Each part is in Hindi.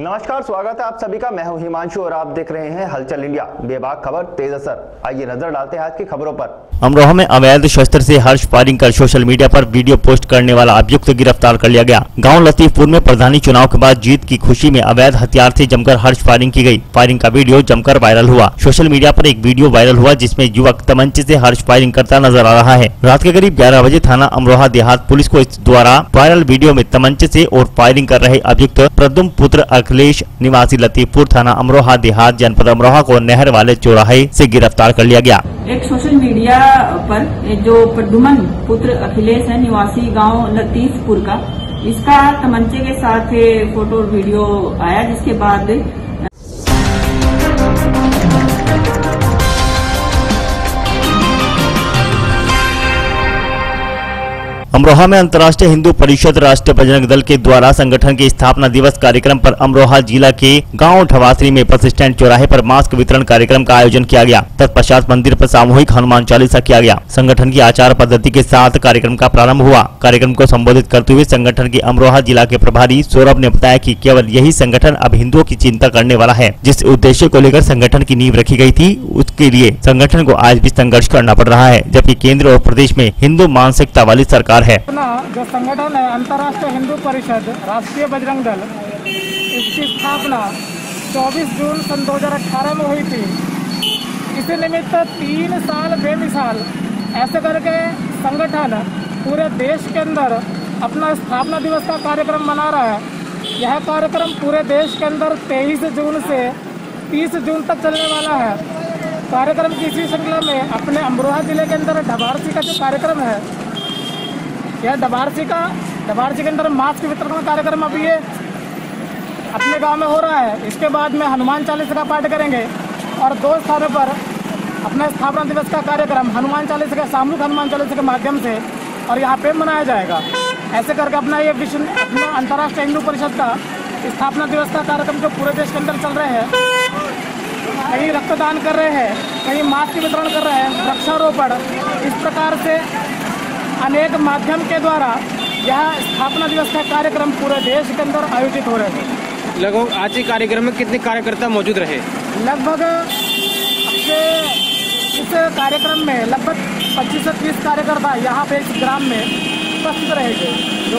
नमस्कार, स्वागत है आप सभी का। मैं हूं हिमांशु और आप देख रहे हैं हलचल इंडिया, बेबाक खबर तेज असर। आइए नजर डालते हैं आज की खबरों पर। अमरोहा में अवैध शस्त्र से हर्ष फायरिंग कर सोशल मीडिया पर वीडियो पोस्ट करने वाला अभियुक्त गिरफ्तार कर लिया गया। गांव लतीफपुर में प्रधानी चुनाव के बाद जीत की खुशी में अवैध हथियार से जमकर हर्ष फायरिंग की गई। फायरिंग का वीडियो जमकर वायरल हुआ। सोशल मीडिया पर एक वीडियो वायरल हुआ जिसमें युवक तमंचे से हर्ष फायरिंग करता नजर आ रहा है। रात के करीब 11 बजे थाना अमरोहा देहात पुलिस को इस द्वारा वायरल वीडियो में तमंचे से और फायरिंग कर रहे अभियुक्त प्रद्युम्न पुत्र अखिलेश निवासी लतीफपुर थाना अमरोहा देहात जनपद अमरोहा को नहर वाले चौराहे से गिरफ्तार कर लिया गया। एक सोशल मीडिया पर जो प्रद्युम्न पुत्र अखिलेश है निवासी गांव लतीफपुर का, इसका तमंचे के साथ फोटो और वीडियो आया, जिसके बाद अमरोहा में अंतर्राष्ट्रीय हिंदू परिषद राष्ट्रीय बजरंग दल के द्वारा संगठन के स्थापना दिवस कार्यक्रम पर अमरोहा जिला के गांव ठवासरी में बस स्टैंड चौराहे पर मास्क वितरण कार्यक्रम का आयोजन किया गया। तत्पश्चात मंदिर पर सामूहिक हनुमान चालीसा किया गया। संगठन की आचार पद्धति के साथ कार्यक्रम का प्रारंभ हुआ। कार्यक्रम को संबोधित करते हुए संगठन के अमरोहा जिला के प्रभारी सौरभ ने बताया कि केवल यही संगठन अब हिंदुओं की चिंता करने वाला है। जिस उद्देश्य को लेकर संगठन की नींव रखी गई थी, उसके लिए संगठन को आज भी संघर्ष करना पड़ रहा है, जबकि केंद्र और प्रदेश में हिंदू मानसिकता वाली सरकार है। जो संगठन है अंतर्राष्ट्रीय हिंदू परिषद राष्ट्रीय बजरंग दल, इसकी स्थापना 24 जून सन 2018 में हुई थी। इसी निमित्त 3 साल बेमिसाल ऐसे करके संगठन पूरे देश के अंदर अपना स्थापना दिवस का कार्यक्रम मना रहा है। यह कार्यक्रम पूरे देश के अंदर 23 जून से 30 जून तक चलने वाला है। कार्यक्रम की इसी श्रृंखला में अपने अमरोहा जिले के अंदर डबारसी का जो कार्यक्रम है, यह डबारसी के अंदर मास्क वितरण का कार्यक्रम अभी ये अपने गांव में हो रहा है। इसके बाद में हनुमान चालीसा का पाठ करेंगे और 2 स्थानों पर अपना स्थापना दिवस का कार्यक्रम हनुमान चालीसा का सामूहिक हनुमान चालीसा के माध्यम से और यहाँ पे मनाया जाएगा। ऐसे करके अपना ये विश्व अपना अंतर्राष्ट्रीय हिंदू परिषद का स्थापना दिवस का कार्यक्रम जो पूरे देश के अंदर चल रहे हैं, कहीं रक्तदान कर रहे हैं, कहीं मास्क वितरण कर रहे हैं, वृक्षारोपण, इस प्रकार से अनेक माध्यम के द्वारा यह स्थापना दिवस का कार्यक्रम पूरे देश के अंदर आयोजित हो रहे हैं। लगभग आज के कार्यक्रम में कितने कार्यकर्ता मौजूद रहे? लगभग इस कार्यक्रम में लगभग 25 से 30 कार्यकर्ता यहाँ पे इस ग्राम में उपस्थित रहेंगे।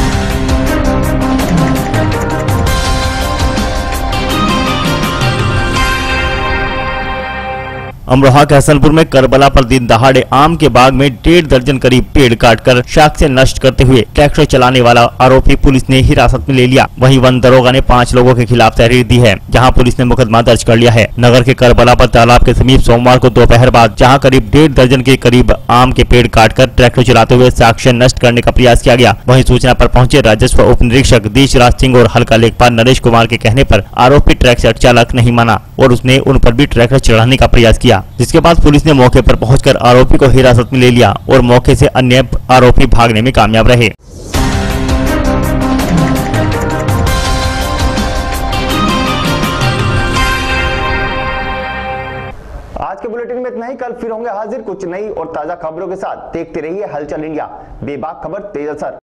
अमरोहा के हसनपुर में करबला पर दिन दहाड़े आम के बाग में 1.5 दर्जन करीब पेड़ काटकर साक्ष्य नष्ट करते हुए ट्रैक्टर चलाने वाला आरोपी पुलिस ने हिरासत में ले लिया। वहीं वन दरोगा ने 5 लोगों के खिलाफ तहरीर दी है, जहां पुलिस ने मुकदमा दर्ज कर लिया है। नगर के करबला पर तालाब के समीप सोमवार को दोपहर बाद जहां करीब 1.5 दर्जन के करीब आम के पेड़ काटकर ट्रैक्टर चलाते हुए साक्ष्य नष्ट करने का प्रयास किया गया। वहीं सूचना पर पहुंचे राजस्व उप निरीक्षक देशराज सिंह और हल्का लेखपाल नरेश कुमार के कहने पर आरोपी ट्रैक्टर चालक नहीं माना और उसने उन पर भी ट्रैक्टर चढ़ाने का प्रयास किया, जिसके बाद पुलिस ने मौके पर पहुंचकर आरोपी को हिरासत में ले लिया और मौके से अन्य आरोपी भागने में कामयाब रहे। आज के बुलेटिन में इतना ही। कल फिर होंगे हाजिर कुछ नई और ताजा खबरों के साथ। देखते रहिए हलचल इंडिया, बेबाक खबर तेज असर।